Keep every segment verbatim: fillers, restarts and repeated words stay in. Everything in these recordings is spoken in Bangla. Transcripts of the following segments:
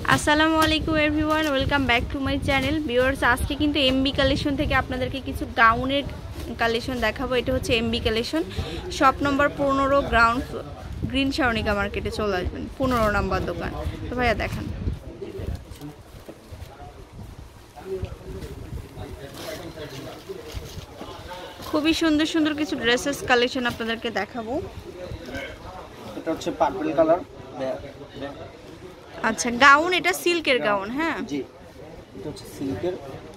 আসসালামু আলাইকুম everyone, welcome back to my channel. Viewers, আজকে কিন্তু এমবি কালেকশন থেকে আপনাদেরকে কিছু গাউনের কালেকশন দেখাবো। এটা হচ্ছে এমবি কালেকশন, শপ নম্বর পনেরো, গ্রাউন্ড গ্রিন শাওনিকা মার্কেটে চলে আসবেন, পনেরো নম্বর দোকান। তো ভাইয়া দেখান। খুবই সুন্দর সুন্দর কিছু ড্রেসেস কালেকশন আপনাদেরকে দেখাবো। এটা হচ্ছে পার্পল কালার। আচ্ছা, গাউন, এটা সিল্কের গাউন। হ্যাঁ জি, এটা হচ্ছে সিল্কের।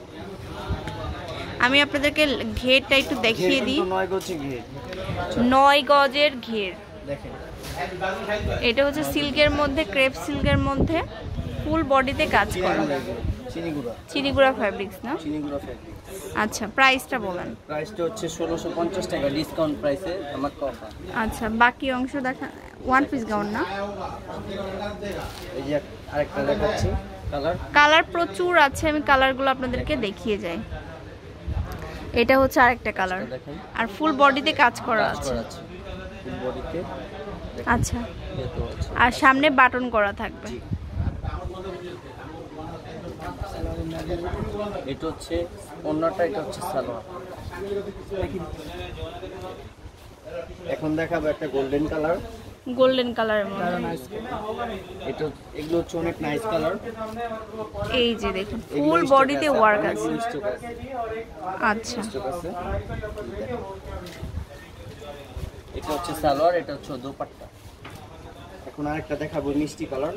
আমি আপনাদেরকে ঘেরটা একটু দেখিয়ে দিই। নয় গজের ঘের, নয় গজের ঘের দেখেন। এটা হচ্ছে সিল্কের মধ্যে, ক্রেপ সিল্কের মধ্যে, ফুল বডিতে কাজ করা, চিনিগুড়া চিনিগুড়া ফ্যাব্রিক্স না? চিনিগুড়া ফ্যাব্রিক। আচ্ছা, প্রাইসটা বলেন। প্রাইসটা হচ্ছে ষোলোশো পঞ্চাশ টাকা, ডিসকাউন্ট প্রাইসে আমার অফার। আচ্ছা, বাকি অংশ দেখা। ওয়ান পিস গাউন না? এই যে আরেকটা দেখাচ্ছি কালার। কালার প্রচুর আছে, আমি কালারগুলো আপনাদেরকে দেখিয়ে যাই। এটা হচ্ছে আরেকটা কালার, আর ফুল বডিতে কাজ করা আছে। ফুল বডিতে। আচ্ছা, আর সামনে বাটন করা থাকবে। এটা হচ্ছে অন্যটা, এটা হচ্ছে সালোয়ার। এখন দেখাবো একটা গোল্ডেন কালার। গোল্ডেন কালারের মধ্যে এটা, এগুলো হচ্ছে অনেক নাইস কালার। এই যে দেখুন, ফুল বডিতে ওয়ার্ক আছে। আচ্ছা, এটা হচ্ছে সালোয়ার, এটা হচ্ছে দোপাট্টা। এখন আরেকটা দেখাবো মিষ্টি কালার।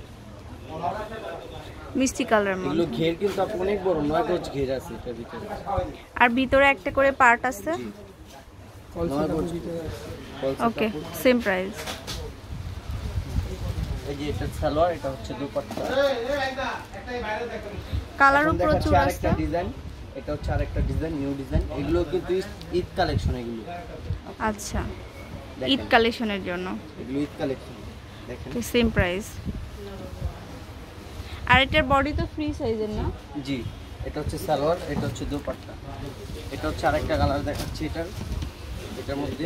মিষ্টি কালার মধ্যে এগুলো ঘের কিন্তু আপনি অনেক বড়, নয় গজ ঘের আছে এটার ভিতরে। আর ভিতরে একটা করে পার্ট আছে। Okay, same price. এই যে এটা সালোয়ার, এটা হচ্ছে দোপাট্টা। কালারও প্রচুর আছে। আরেকটা ডিজাইন, এটা হচ্ছে আরেকটা ডিজাইন, নিউ ডিজাইন। এগুলো কিন্তু ঈদ কালেকশন। এগুলো আচ্ছা, ঈদ কালেকশনের জন্য। এগুলো ঈদ কালেকশন, দেখেন। Same price. আর এটার বডি তো ফ্রি সাইজের না? জি, এটা হচ্ছে সালোয়ার, এটা হচ্ছে দোপাট্টা। এটা হচ্ছে আরেকটা কালার দেখাচ্ছি এটার এটার মধ্যে।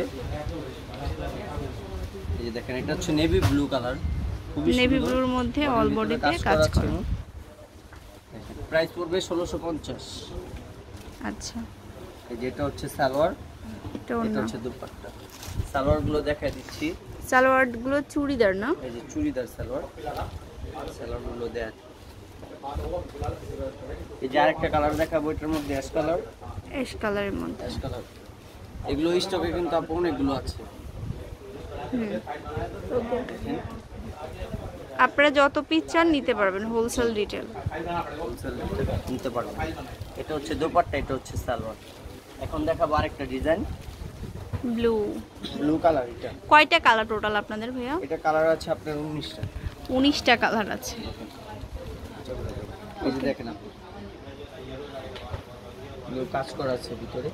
এই যে দেখেন, এটা হচ্ছে নেভি ব্লু কালার, খুবই সুন্দর। নেভি ব্লুর মধ্যে অল বডিতে কাজ করা। প্রাইস পড়বে ষোলোশো পঞ্চাশ। আচ্ছা, এই যে এটা হচ্ছে সালোয়ার, এটা হচ্ছে দোপাট্টা। সালোয়ার গুলো দেখাই দিচ্ছি। সালোয়ার গুলো চুড়িদার না? এই যে চুড়িদার সালোয়ার, সালোয়ার গুলো দেখ। এই যে আরেকটা কালার দেখাবো, এটার মধ্যে অ্যাশ কালার। অ্যাশ কালারের মধ্যে অ্যাশ কালার। এগুলো স্টকে কিন্তু আপু অনেকগুলো আছে। আপনারা যত পিস চান নিতে পারবেন, হোলসেল রিটেল। হোলসেল নিতে পারবেন। এটা হচ্ছে দোপাট্টা, এটা হচ্ছে সালোয়ার। এখন দেখাবো আরেকটা ডিজাইন, ব্লু ব্লু কালার। এটা কয়টা কালার টোটাল আপনাদের ভাইয়া? এটা কালার আছে আপনার উনিশটা। উনিশটা কালার আছে। এই যে দেখেন আপনি, ব্লু কাজ করা আছে ভিতরে।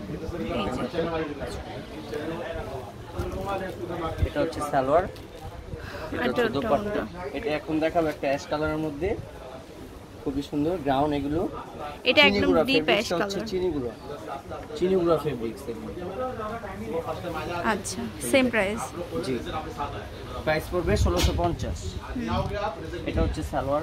এটা হচ্ছে সালোয়ার, এটা হচ্ছে দোপাট্টা। এটা এখন দেখাবো একটা অ্যাশ কালারের মধ্যে, খুবই সুন্দর গ্রাউন্ড। এগুলো এটা একদম deep ash colour, Chinigura Chinigura fabrics এগুলো। আচ্ছা, সেম প্রাইস। জি, প্রাইস পড়বে ষোলোশো পঞ্চাশ। এটা হচ্ছে সালোয়ার।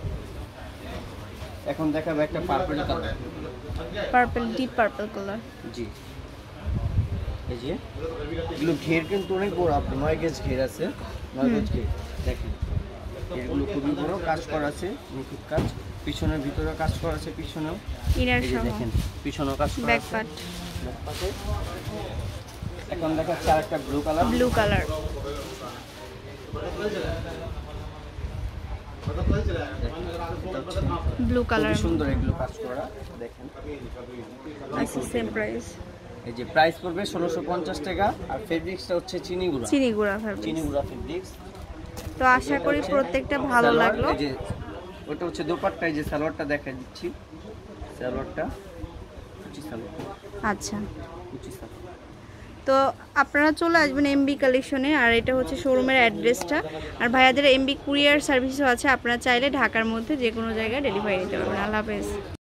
এখন দেখাবো একটা purple colour, purple, deep purple colour. জি, এই যে এগুলো ঘের কিন্তু অনেক বড়, আপনার নয় গেজ ঘের আছে, নয় গেজ ঘের। দেখেন, এগুলো খুবই বড়, কাজ করা আছে, নিখুঁত কাজ। পিছনের ভিতরে কাজ করা আছে, পিছনেও। ইনার সহ দেখেন, পিছনেও কাজ করা ব্যাক আছে, পার্ট। এখন দেখাচ্ছে আরেকটা blue colour. Blue colour, blue colour, সুন্দর এগুলো কাজ করা, দেখেন। আচ্ছা, সেম প্রাইস। এই যে প্রাইস পড়বে ষোলোশো পঞ্চাশ টাকা। আর ফেব্রিক্সটা হচ্ছে চিনিগুড়া, চিনিগুড়া ফেব্রিক্স। চিনিগুড়া ফেব্রিক্স। তো আশা করি প্রত্যেকটা ভালো লাগলো। এই যে ওটা হচ্ছে দোপাট্টা, এই যে সালোয়ারটা দেখাই দিচ্ছি। সালোয়ারটা কুচি সালোয়ার। আচ্ছা, কুচি সালোয়ার। তো আপনারা চলে আসবেন এমবি কালেকশনে। আর এটা হচ্ছে শোরুমের অ্যাড্রেসটা। আর ভাইয়াদের এমবি কুরিয়ার সার্ভিসও আছে, আপনারা চাইলে ঢাকার মধ্যে যে কোনো জায়গায় ডেলিভারি দিতে পারবেন। আল্লাহ হাফেজ।